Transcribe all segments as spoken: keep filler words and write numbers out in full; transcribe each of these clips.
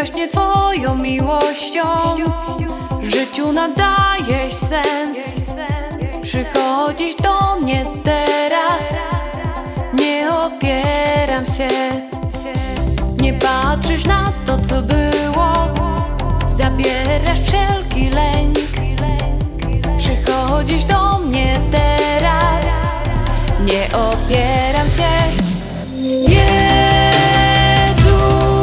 Zdobywać mnie Twoją miłością, życiu nadajesz sens. Przychodzisz do mnie teraz, nie opieram się. Nie patrzysz na to, co było, zabierasz wszelki lęk. Przychodzisz do mnie teraz, nie opieram się. Jezu,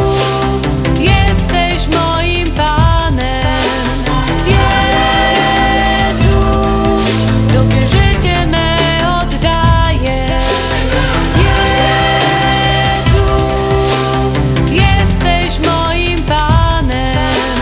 jesteś moim Panem. Jezu, Tobie życie me oddaję. Jezu, jesteś moim Panem.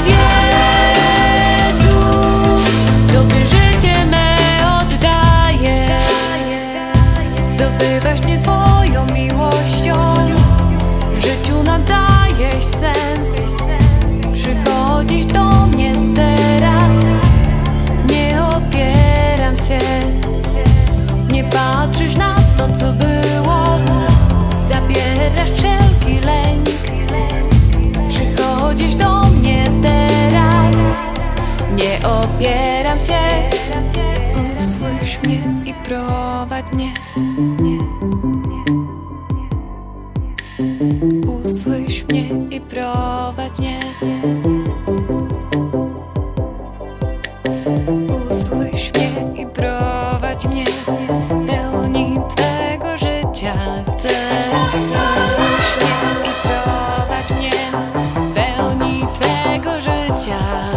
Jezu, Tobie życie me oddaję. Zdobywasz mnie Twoją miłością, życiu nadajesz sens. Przychodzisz do mnie teraz, nie opieram się. Nie patrzysz na to, co było, zabierasz wszelki lęk. Przychodzisz do mnie teraz, nie opieram się. Usłysz mnie i prowadź mnie. Usłysz mnie i prowadź mnie. Usłysz mnie i prowadź mnie, pełni Twego życia chcę. Usłysz mnie i prowadź mnie, pełni Twego życia.